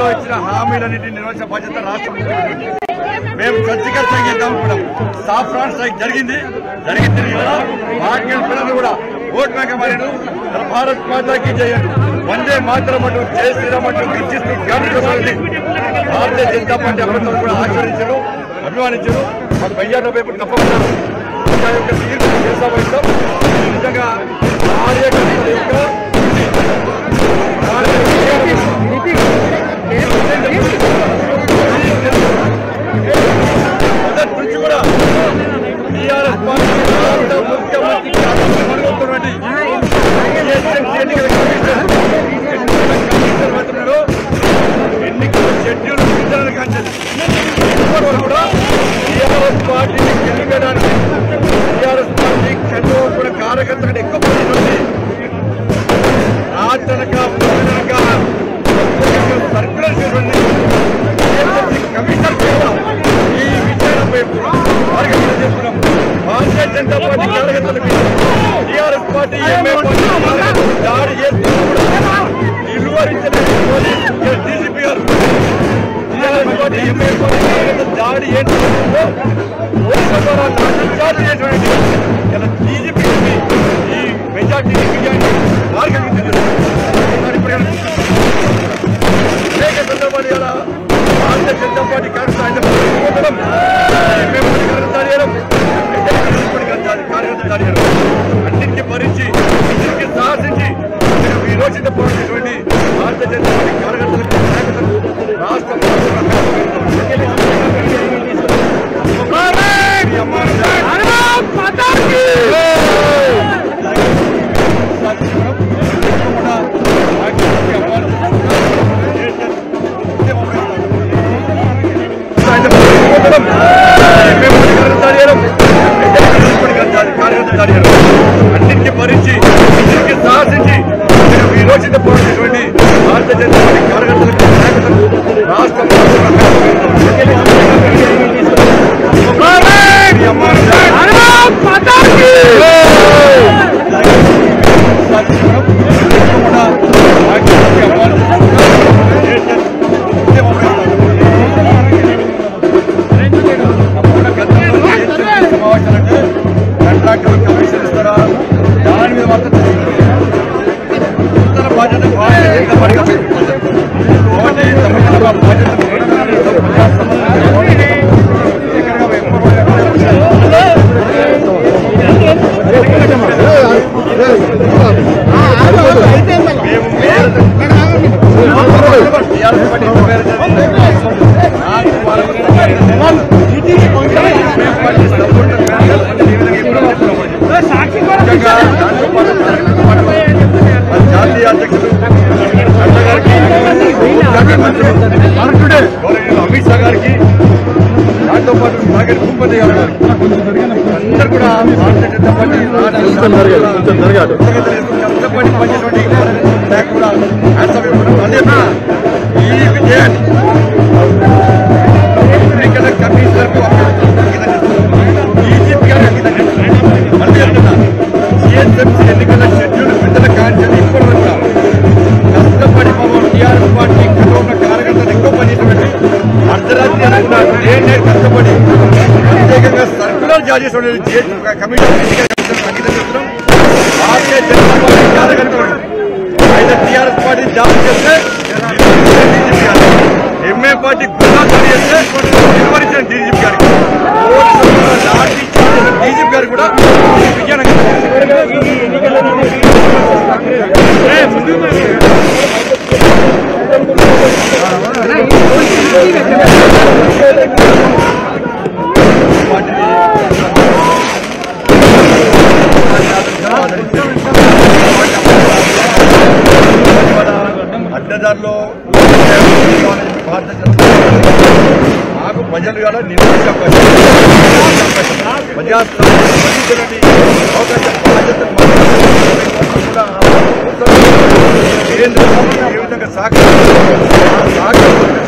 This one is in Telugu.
ఎన్నికల్లో ఇచ్చిన హామీలన్నింటినీ నెరవేర్చే బాధ్యత రాష్ట్ర ముఖ్యమంత్రి. మేము సర్జికల్ స్ట్రైక్ చేద్దామనుకున్నాం. సాఫ్రాన్ స్ట్రైక్ జరిగింది. పిల్లలు కూడా ఓట్ బ్యాంక్ మారాడు. భారత్ మాతాకి చేయండి, వందే మాత్రం అంటూ జై శ్రీరామ్ అంటూ గర్జిస్తూ భారతీయ జనతా పార్టీ అభ్యర్థులు కూడా ఆచరించారు, అభిమానించారు. మాకు 1000 వైపు తప్పకుండా యొక్క తీర్పు చేస్తాం. నిజంగా కార్యకర్తల యొక్క మొదటి నుంచి కూడా టీఆర్ఎస్ పార్టీ ముఖ్యమంత్రి మరుగుతున్నటువంటి GHMC ఎన్నికల కమిషనర్ ఎన్నికల షెడ్యూల్ విడుదల కాంచారు. ఇప్పటి కూడా టీఆర్ఎస్ పార్టీని గెలిపేయడానికి టీఆర్ఎస్ పార్టీ కంటే కూడా కార్యకర్తలు ఎక్కువ పడుతుంది. రాత్రనక సర్కులర్ కమిషనర్ ఈ విషయంపై చేస్తున్నాం. భారతీయ జనతా పార్టీ కార్యకర్తలకు టీఆర్ఎస్ పార్టీ దాడి చేస్తున్నప్పుడు నిలువరించలేదు డీజీపీ గారు. టీఆర్ఎస్ పార్టీ ఎంఏ దాడి చేస్తున్నప్పుడు పోలీసుల ద్వారా లాఠీచార్జ్ చేసినటువంటి ఇలా డీజీపీ ఈ మెజార్టీ విజయాన్ని మార్గం అనేక సందర్భాలు ఇలా భారతీయ జనతా పార్టీ కార్యకర్తలు అన్నింటినీ భరించి అన్నింటికి సాధించి విరోచిత పోరాడినటువంటి భారతీయ జనతా పార్టీ కార్యకర్తలకు రాష్ట్ర అన్నింటినీ భరించి అన్నింటికి సాధించి విరోచిత పోరాడినటువంటి భారతీయ జనతా పార్టీ కార్యకర్తలకు రాష్ట్ర కాంట్రాక్టర్ కమిషన్ ఇస్తారా దాని మీద మాత్రం బాధ్యత జాతీయ అధ్యక్షుడు నడ్డా గారికి, అమిత్ షా గారికి, దాంతో పాటు నాగరి భూపతి గారు అందరూ కూడా భారతీయ జనతా పార్టీ కష్టపడి పనిచేటువంటి కూడా ఈ విజయాన్ని ఎన్నికల కమిషనర్కు బీజేపీ గారు మళ్ళీ అంటున్నారు. GHMC ఎన్నికల షెడ్యూల్ విడుదల కాంచని ఇప్పటి వరకు కష్టపడి టీఆర్ఎస్ పార్టీ ఉన్న కార్యకర్తలు ఎక్కువ పనిచేటువంటి అర్ధరాత్రి అనుకున్న కష్టపడి ప్రత్యేకంగా సర్కులర్ జారీ చేసిన కమిషన్ ఎన్నికల కమిషన్ సంగీతం చేస్తున్నాం. భారతీయ జనతా పార్టీ కార్యకర్తలు అయితే టీఆర్ఎస్ పార్టీ జారీ చేస్తే ఎంఏ పార్టీ గుండా జారీ చేస్తే నిర్వహించిన డీజీపీ గారికి డీజీపీ గారు కూడా విజయాన్ని అడ్డదారిలో మాకు ప్రజలు కూడా నిర్వహించే ప్రజాస్వామ్యాన్ని అవకాశం కేంద్రం ఏ విధంగా సహకారం